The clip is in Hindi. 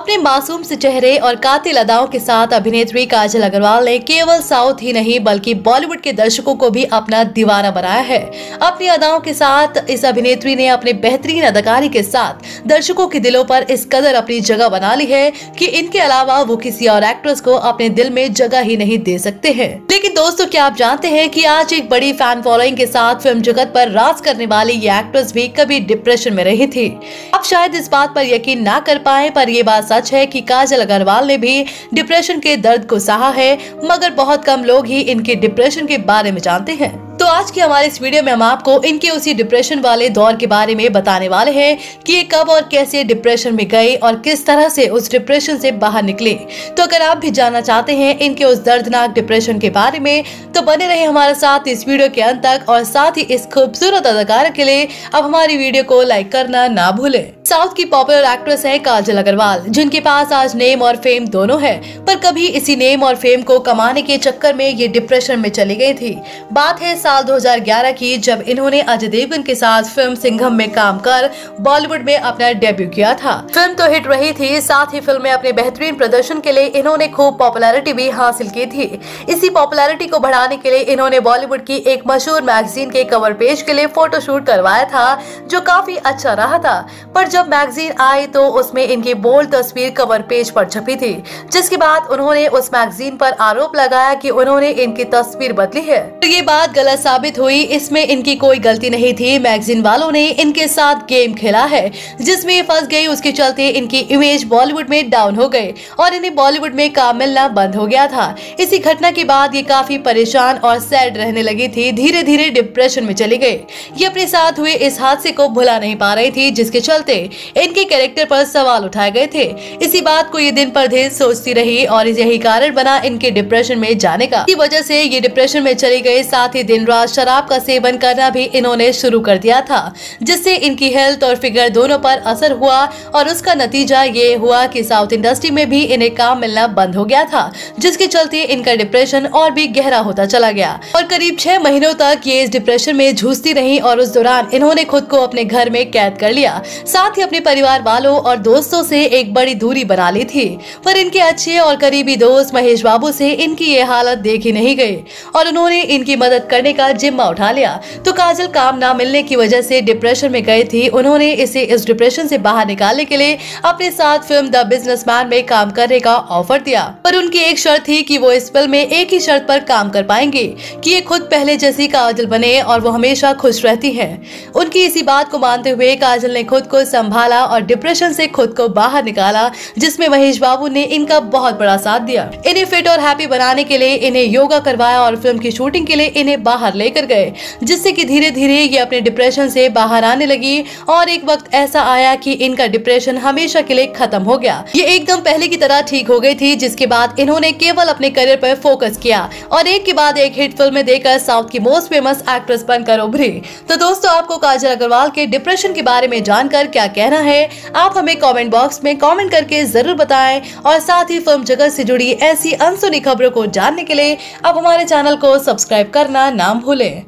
अपने मासूम से चेहरे और कातिल अदाओं के साथ अभिनेत्री काजल अग्रवाल ने केवल साउथ ही नहीं बल्कि बॉलीवुड के दर्शकों को भी अपना दीवाना बनाया है। अपनी अदाओं के साथ इस अभिनेत्री ने अपने बेहतरीन अदाकारी के साथ दर्शकों के दिलों पर इस कदर अपनी जगह बना ली है कि इनके अलावा वो किसी और एक्ट्रेस को अपने दिल में जगह ही नहीं दे सकते हैं। लेकिन दोस्तों, क्या आप जानते हैं कि आज एक बड़ी फैन फॉलोइंग के साथ फिल्म जगत पर राज करने वाली ये एक्ट्रेस भी कभी डिप्रेशन में रही थी। आप शायद इस बात पर यकीन ना कर पाए, पर ये बात सच है कि काजल अग्रवाल ने भी डिप्रेशन के दर्द को सहा है, मगर बहुत कम लोग ही इनके डिप्रेशन के बारे में जानते हैं। तो आज की हमारे इस वीडियो में हम आपको इनके उसी डिप्रेशन वाले दौर के बारे में बताने वाले हैं कि ये कब और कैसे डिप्रेशन में गए और किस तरह से उस डिप्रेशन से बाहर निकले। तो अगर आप भी जानना चाहते हैं इनके उस दर्दनाक डिप्रेशन के बारे में, तो बने रहे हमारे साथ इस वीडियो के अंत तक। और साथ ही इस खूबसूरत अदाकारा के लिए अब हमारी वीडियो को लाइक करना ना भूलें। साउथ की पॉपुलर एक्ट्रेस है काजल अग्रवाल, जिनके पास आज नेम और फेम दोनों है, पर कभी इसी नेम और फेम को कमाने के चक्कर में ये डिप्रेशन में चली गई थी। बात है साल 2011 की, जब इन्होंने अजय देवगन के साथ फिल्म सिंघम में काम कर बॉलीवुड में अपना डेब्यू किया था। फिल्म तो हिट रही थी, साथ ही फिल्म में अपने बेहतरीन प्रदर्शन के लिए इन्होंने खूब पॉपुलैरिटी भी हासिल की थी। इसी पॉपुलैरिटी को बढ़ाने के लिए इन्होंने बॉलीवुड की एक मशहूर मैगजीन के कवर पेज के लिए फोटोशूट करवाया था, जो काफी अच्छा रहा था। पर जब मैगजीन आई तो उसमें इनकी बोल्ड तस्वीर कवर पेज पर छपी थी, जिसके बाद उन्होंने उस मैगजीन पर आरोप लगाया कि उन्होंने इनकी तस्वीर बदली है। तो ये बात गलत साबित हुई, इसमें इनकी कोई गलती नहीं थी। मैगजीन वालों ने इनके साथ गेम खेला है, जिसमें ये फंस गई। उसके चलते इनकी इमेज बॉलीवुड में डाउन हो गई और इन्हें बॉलीवुड में काम मिलना बंद हो गया था। इसी घटना के बाद ये काफी परेशान और सैड रहने लगी थी, धीरे धीरे डिप्रेशन में चली गई। ये अपने साथ हुए इस हादसे को भुला नहीं पा रही थी, जिसके चलते इनके कैरेक्टर पर सवाल उठाए गए थे। इसी बात को ये दिन पर दिन सोचती रही और यही कारण बना इनके डिप्रेशन में जाने का। इसी वजह से ये डिप्रेशन में चली गई। साथ ही दिन रात शराब का सेवन करना भी इन्होंने शुरू कर दिया था, जिससे इनकी हेल्थ और फिगर दोनों पर असर हुआ और उसका नतीजा ये हुआ कि साउथ इंडस्ट्री में भी इन्हें काम मिलना बंद हो गया था, जिसके चलते इनका डिप्रेशन और भी गहरा होता चला गया और करीब 6 महीनों तक ये इस डिप्रेशन में जूझती रही और उस दौरान इन्होंने खुद को अपने घर में कैद कर लिया। साथ ही अपने परिवार वालों और दोस्तों से एक बड़ी दूरी बना ली थी। पर इनके अच्छे और करीबी दोस्त महेश बाबू से इनकी ये हालत देखी नहीं गई और उन्होंने इनकी मदद करने का जिम्मा उठा लिया। तो काजल काम ना मिलने की वजह से डिप्रेशन में गई थी। उन्होंने इसे इस डिप्रेशन से बाहर निकालने के लिए अपने साथ फिल्म द बिजनेसमैन में काम करने का ऑफर दिया, पर उनकी एक शर्त थी कि वो इस फिल्म में एक ही शर्त पर काम कर पाएंगे कि ये खुद पहले जैसी काजल बने और वो हमेशा खुश रहती हैं। उनकी इसी बात को मानते हुए काजल ने खुद को संभाला और डिप्रेशन से खुद को बाहर निकाला, जिसमें महेश बाबू ने इनका बहुत बड़ा साथ दिया। इन्हें फिट और हैप्पी बनाने के लिए इन्हें योगा करवाया और फिल्म की शूटिंग के लिए इन्हें बाहर लेकर गए, जिससे कि धीरे धीरे ये अपने डिप्रेशन से बाहर आने लगी। और एक वक्त ऐसा आया कि इनका डिप्रेशन हमेशा के लिए खत्म हो गया। ये एकदम पहले की तरह ठीक हो गई थी, जिसके बाद इन्होंने केवल अपने करियर पर फोकस किया और एक के बाद एक हिट फिल्में देकर साउथ की मोस्ट फेमस एक्ट्रेस बनकर उभरी। तो दोस्तों, आपको काजल अग्रवाल के डिप्रेशन के बारे में जानकर क्या कहना है, आप हमें कमेंट बॉक्स में कमेंट करके जरूर बताएं। और साथ ही फिल्म जगत से जुड़ी ऐसी अनसुनी खबरों को जानने के लिए आप हमारे चैनल को सब्सक्राइब करना ना भूलें।